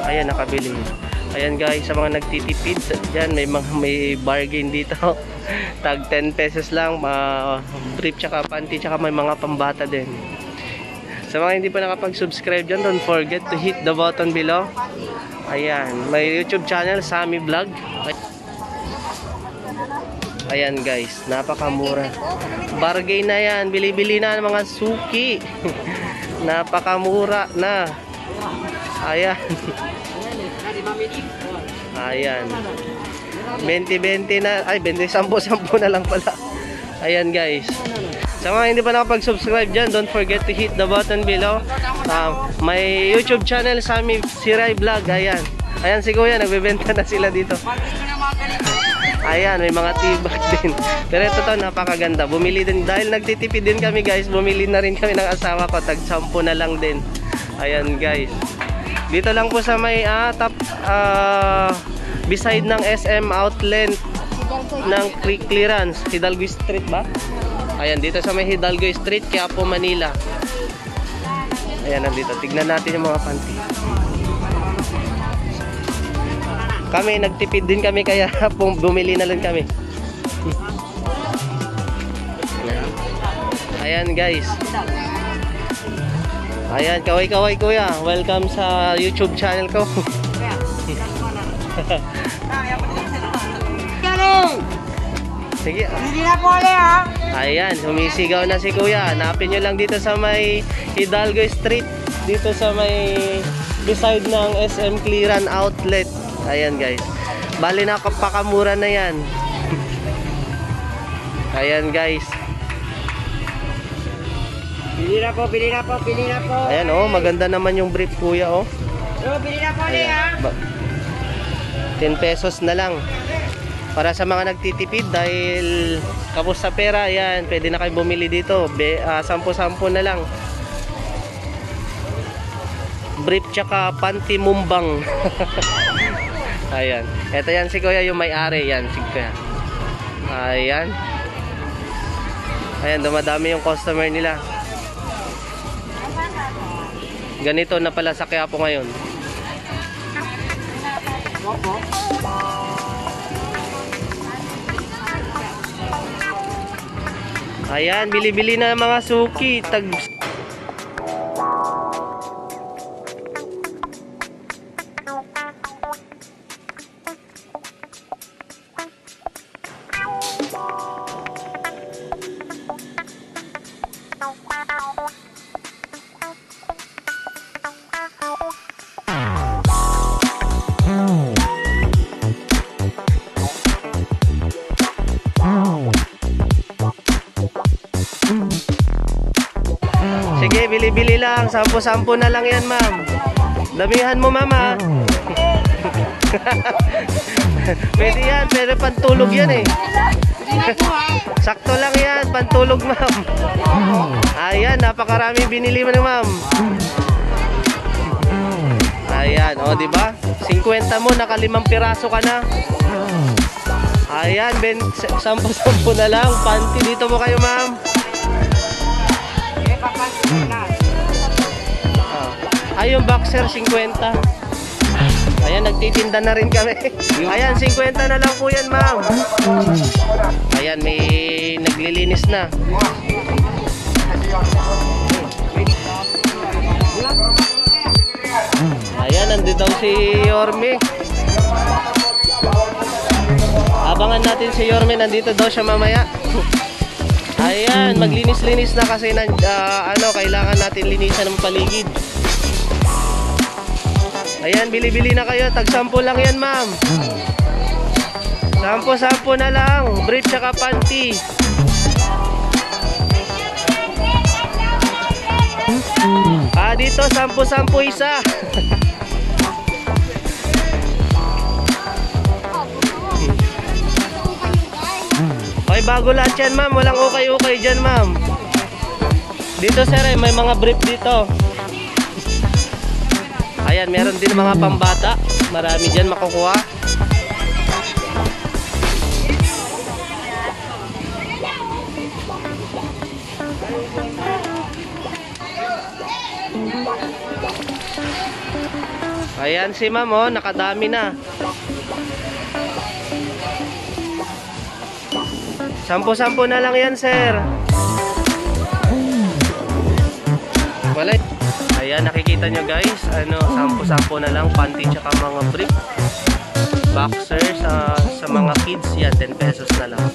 Ayan, nakabili. Ayan guys, sa mga nagtitipid dyan, may bargain dito. Tag 10 pesos lang, brief tsaka panty, tsaka may mga pambata din. Sa mga hindi pa nakapag-subscribe dyan, don't forget to hit the button below. Ayan, may YouTube channel, Sammy Vlog. Ayan guys, napakamura. Bargain na yan, bili-bili na ng mga suki. Napakamura na. Ayan. Ayan. 20-20 na, ay 20-10 na lang pala. Ayan guys. Sa mga hindi pa nakapag-subscribe dyan, don't forget to hit the button below. May YouTube channel, Sammy Siray Vlog. Ayan. Ayan si Kuya, nagbebenta na sila dito. Ayan, may mga tibag din. Pero ito to, napakaganda. Bumili din, dahil nagtitipid din kami guys, bumili na rin kami ng asawa ko. Tag 10 na lang din. Ayan guys. Dito lang po sa may beside ng SM outlet ng clearance, Hidalgo Street ba? Ayan, dito sa may Hidalgo Street, Quiapo, Manila. Ayan, nandito. Tignan natin yung mga panty. Kami, nagtipid din kami, kaya bumili na lang kami. Ayan guys. Ayan, kaway-kaway Kuya. Welcome sa YouTube channel ko. Sige. Hindi na po ulit ha. Ayan, humisigaw na si Kuya. Hanapin nyo lang dito sa may Hidalgo Street. Dito sa may beside ng SM Clearance Outlet. Ayan guys. Bali na kapakamura na yan. Ayan guys. Pili na po, pili na po, pili na po. Ayan oh, maganda naman yung brief Kuya oh. Pili na po ulit ha. 10 pesos na lang. Para sa mga nagtitipid dahil kapos sa pera, ayan, pwede na kayo bumili dito. 10-10 na lang. Brief tsaka panty mumbang. Ayan. Ito yan si Kuya yung may-ari. Yan si Kuya. Ayan. Ayan, dumadami yung customer nila. Ganito na pala sa Quiapo ngayon. Ayan, bili-bili na mga suki. Sige, bili-bili lang. 10-10 na lang yan, ma'am. Damihan mo, mama. Pwede yan, pero pantulog yan eh. Sakto lang yan, pantulog, ma'am. Ayan, napakarami binili mo, ma'am. Ayan, o, diba? 50 mo, naka 5 piraso ka na. Ayan, 10-10 na lang. Panty, dito mo kayo, ma'am. Ay, yung boxer 50. Ayan, nagtitinda na rin kami. Ayan, 50 na lang po yan, ma'am. Ayan, may naglilinis na. Ayan, nandito daw si Yorme. Abangan natin si Yorme, nandito daw siya mamaya. Ayan, maglinis-linis na kasi kailangan natin linisan ng paligid. Ayan, bili-bili na kayo. Tag 10 lang yan, ma'am. 10-10 na lang. Brief tsaka panty. Dito 10-10 isa. Okay, bago lahat yan, ma'am. Walang okay-okay dyan, ma'am. Dito, sir, may mga brief dito. Ayan, meron din mga pambata. Marami dyan makukuha. Ayan si ma'am, oh, nakadami na. 10-10 na lang yan, sir. Wala. Ayan, nakikita nyo guys, ano, 10-10 na lang, panty tsaka mga brief. Boxer sa mga kids, yan, 10 pesos na lang.